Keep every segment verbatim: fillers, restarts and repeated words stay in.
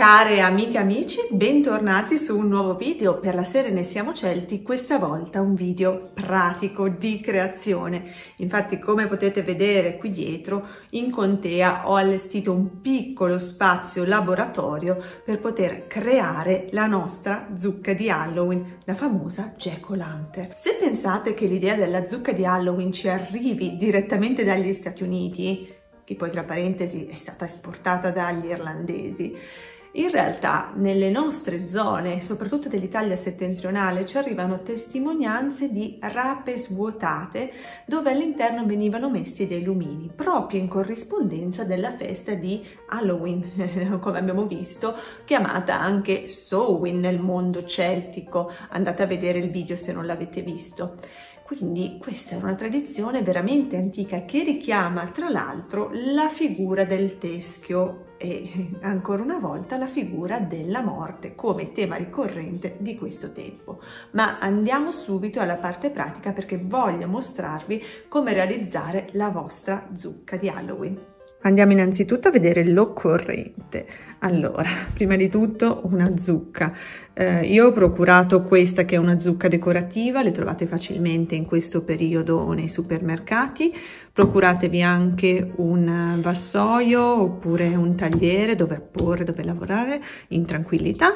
Care amiche e amici, bentornati su un nuovo video. Per la serie Ne siamo Celti, questa volta un video pratico di creazione. Infatti, come potete vedere qui dietro, in contea ho allestito un piccolo spazio laboratorio per poter creare la nostra zucca di Halloween, la famosa Jack-o'-lantern. Se pensate che l'idea della zucca di Halloween ci arrivi direttamente dagli Stati Uniti, che poi tra parentesi è stata esportata dagli irlandesi, in realtà nelle nostre zone, soprattutto dell'Italia settentrionale, ci arrivano testimonianze di rape svuotate dove all'interno venivano messi dei lumini, proprio in corrispondenza della festa di Halloween, come abbiamo visto, chiamata anche Samhain nel mondo celtico. Andate a vedere il video se non l'avete visto. Quindi questa è una tradizione veramente antica che richiama tra l'altro la figura del teschio e ancora una volta la figura della morte come tema ricorrente di questo tempo. Ma andiamo subito alla parte pratica perché voglio mostrarvi come realizzare la vostra zucca di Halloween. Andiamo innanzitutto a vedere l'occorrente. Allora, prima di tutto una zucca. Eh, io ho procurato questa che è una zucca decorativa, le trovate facilmente in questo periodo nei supermercati. Procuratevi anche un vassoio oppure un tagliere dove apporre, dove lavorare in tranquillità.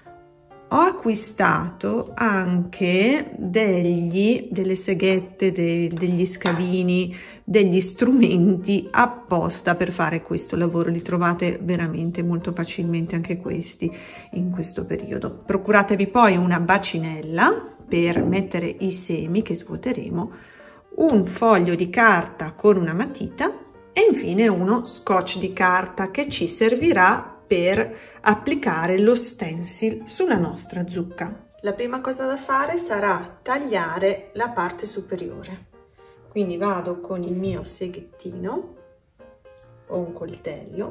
Ho acquistato anche degli, delle seghette, de, degli scavini, degli strumenti apposta per fare questo lavoro. Li trovate veramente molto facilmente anche questi in questo periodo. Procuratevi poi una bacinella per mettere i semi che svuoteremo, un foglio di carta con una matita e infine uno scotch di carta che ci servirà per applicare lo stencil sulla nostra zucca. La prima cosa da fare sarà tagliare la parte superiore. Quindi vado con il mio seghettino o un coltello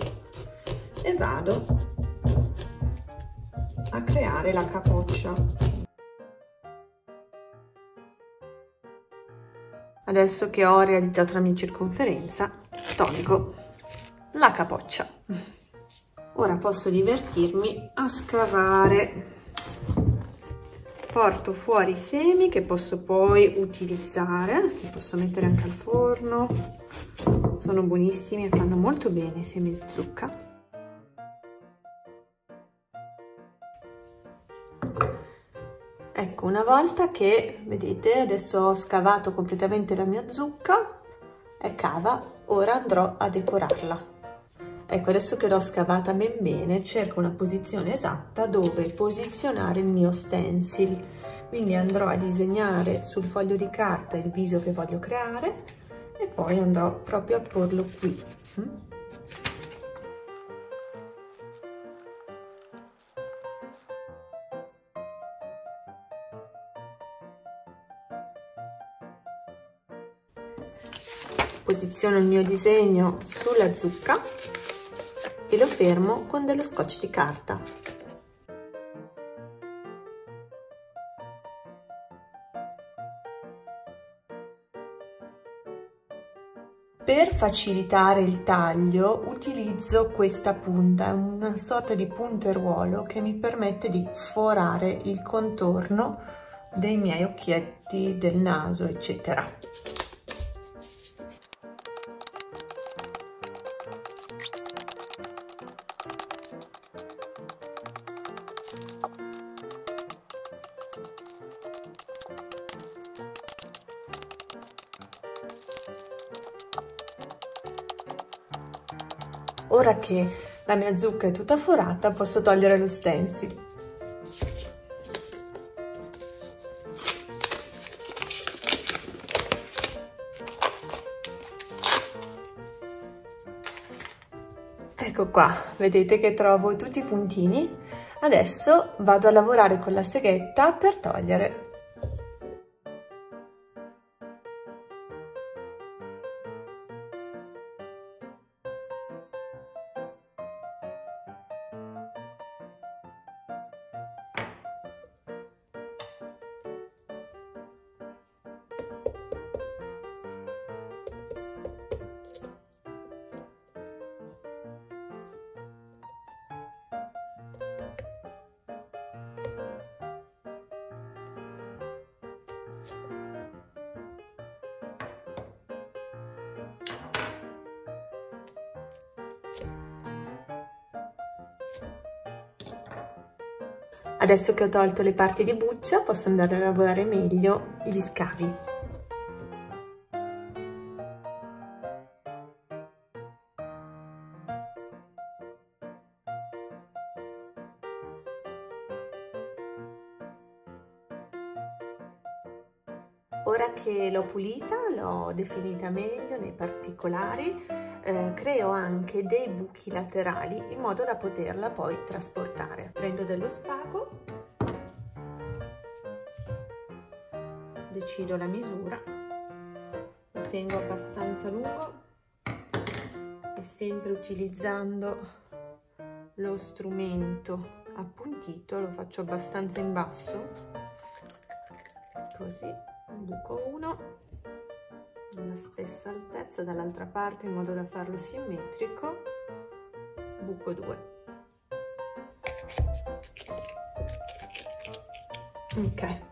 e vado a creare la capoccia. Adesso che ho realizzato la mia circonferenza, tolgo la capoccia. Ora posso divertirmi a scavare. Porto fuori i semi che posso poi utilizzare, li posso mettere anche al forno. Sono buonissimi e fanno molto bene i semi di zucca. Ecco, una volta che, vedete, adesso ho scavato completamente la mia zucca, è cava, ora andrò a decorarla. Ecco, adesso che l'ho scavata ben bene, cerco una posizione esatta dove posizionare il mio stencil. Quindi andrò a disegnare sul foglio di carta il viso che voglio creare e poi andrò proprio a porlo qui. Posiziono il mio disegno sulla zucca e lo fermo con dello scotch di carta. Per facilitare il taglio utilizzo questa punta, è una sorta di punteruolo che mi permette di forare il contorno dei miei occhietti, del naso, eccetera. Ora che la mia zucca è tutta forata, posso togliere lo stencil. Ecco qua, vedete che trovo tutti i puntini. Adesso vado a lavorare con la seghetta per togliere. Adesso che ho tolto le parti di buccia posso andare a lavorare meglio gli scavi. Ora che l'ho pulita, l'ho definita meglio nei particolari, eh, creo anche dei buchi laterali in modo da poterla poi trasportare. Prendo dello spago, decido la misura, lo tengo abbastanza lungo e sempre utilizzando lo strumento appuntito lo faccio abbastanza in basso, così. Buco uno alla stessa altezza dall'altra parte in modo da farlo simmetrico, buco due. Ok,